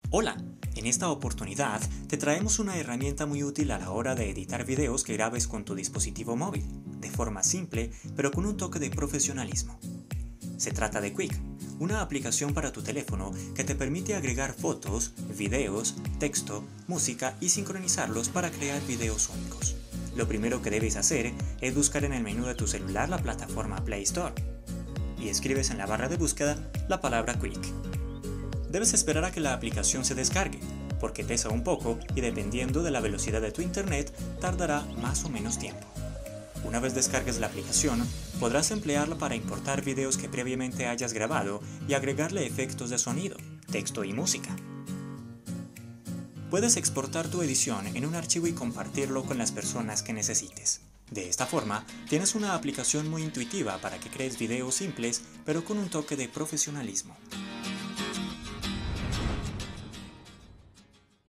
Hola, en esta oportunidad te traemos una herramienta muy útil a la hora de editar videos que grabes con tu dispositivo móvil, de forma simple pero con un toque de profesionalismo. Se trata de Quik, una aplicación para tu teléfono que te permite agregar fotos, videos, texto, música y sincronizarlos para crear videos únicos. Lo primero que debes hacer es buscar en el menú de tu celular la plataforma Play Store y escribes en la barra de búsqueda la palabra Quik. Debes esperar a que la aplicación se descargue, porque pesa un poco y dependiendo de la velocidad de tu internet tardará más o menos tiempo. Una vez descargues la aplicación, podrás emplearla para importar videos que previamente hayas grabado y agregarle efectos de sonido, texto y música. Puedes exportar tu edición en un archivo y compartirlo con las personas que necesites. De esta forma, tienes una aplicación muy intuitiva para que crees videos simples pero con un toque de profesionalismo.